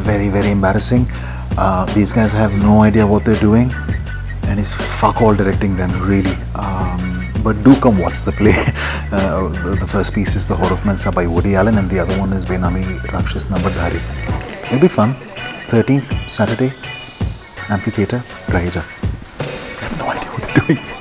very, very embarrassing. These guys have no idea what they're doing, and it's fuck all directing them, really. But do come watch the play. The first piece is The Horror of Mensa by Woody Allen, and the other one is Benami Rakshas Nambardhari. It'll be fun. 13th, Saturday, Amphitheatre, Raheja. I have no idea what they're doing.